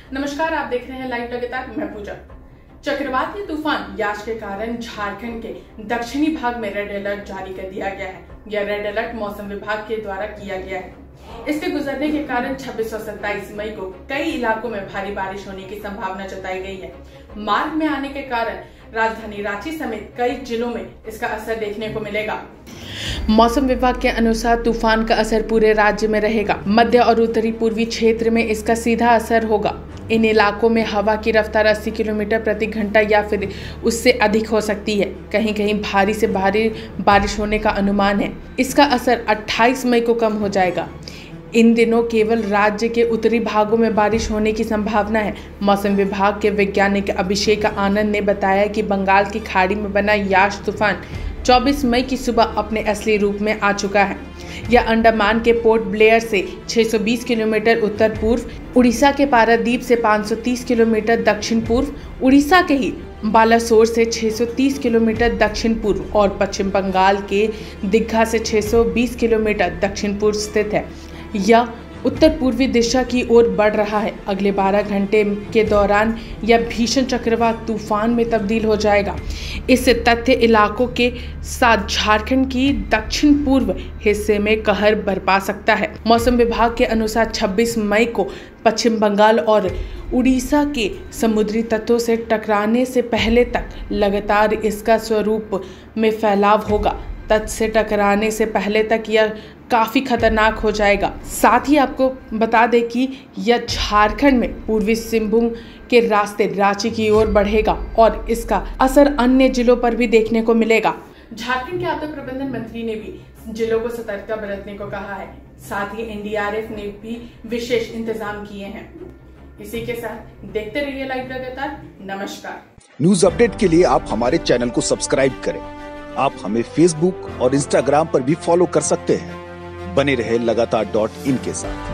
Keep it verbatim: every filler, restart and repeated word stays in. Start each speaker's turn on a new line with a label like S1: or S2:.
S1: नमस्कार, आप देख रहे हैं लाइव लगातार। मैं पूजा। चक्रवाती तूफान याश के कारण झारखंड के दक्षिणी भाग में रेड अलर्ट जारी कर दिया गया है। यह रेड अलर्ट मौसम विभाग के द्वारा किया गया है। इसके गुजरने के कारण छब्बीस और सत्ताईस मई को कई इलाकों में भारी बारिश होने की संभावना जताई गई है। मार्ग में आने के कारण राजधानी रांची समेत कई जिलों में इसका असर देखने को मिलेगा। मौसम विभाग के अनुसार तूफान का असर पूरे राज्य में रहेगा। मध्य और उत्तरी पूर्वी क्षेत्र में इसका सीधा असर होगा। इन इलाकों में हवा की रफ्तार अस्सी किलोमीटर प्रति घंटा या फिर उससे अधिक हो सकती है। कहीं कहीं भारी से भारी बारिश होने का अनुमान है। इसका असर अट्ठाईस मई को कम हो जाएगा। इन दिनों केवल राज्य के उत्तरी भागों में बारिश होने की संभावना है। मौसम विभाग के वैज्ञानिक अभिषेक आनंद ने बताया कि बंगाल की खाड़ी में बना याश तूफान चौबीस मई की सुबह अपने असली रूप में आ चुका है। यह अंडमान के पोर्ट ब्लेयर से छह सौ बीस किलोमीटर उत्तर पूर्व, उड़ीसा के पारादीप से पाँच सौ तीस किलोमीटर दक्षिण पूर्व, उड़ीसा के ही बालासोर से छह सौ तीस किलोमीटर दक्षिण पूर्व और पश्चिम बंगाल के दीघा से छह सौ बीस किलोमीटर दक्षिण पूर्व स्थित है। यह उत्तर पूर्वी दिशा की ओर बढ़ रहा है। अगले बारह घंटे के दौरान यह भीषण चक्रवात तूफान में तब्दील हो जाएगा। इस तथ्य इलाकों के साथ झारखंड की दक्षिण पूर्व हिस्से में कहर बरपा सकता है। मौसम विभाग के अनुसार छब्बीस मई को पश्चिम बंगाल और उड़ीसा के समुद्री तटों से टकराने से पहले तक लगातार इसका स्वरूप में फैलाव होगा। तट से टकराने से पहले तक यह काफ़ी खतरनाक हो जाएगा। साथ ही आपको बता दें कि यह झारखंड में पूर्वी सिंहभूम के रास्ते रांची की ओर बढ़ेगा और इसका असर अन्य जिलों पर भी देखने को मिलेगा। झारखंड के आपदा प्रबंधन मंत्री ने भी जिलों को सतर्कता बरतने को कहा है। साथ ही एन डी आर एफ ने भी विशेष इंतजाम किए हैं। इसी के साथ देखते रहिए लाइव लगातार। नमस्कार।
S2: न्यूज अपडेट के लिए आप हमारे चैनल को सब्सक्राइब करें। आप हमें फेसबुक और इंस्टाग्राम पर भी फॉलो कर सकते हैं। बने रहे लगातार डॉट इन के साथ।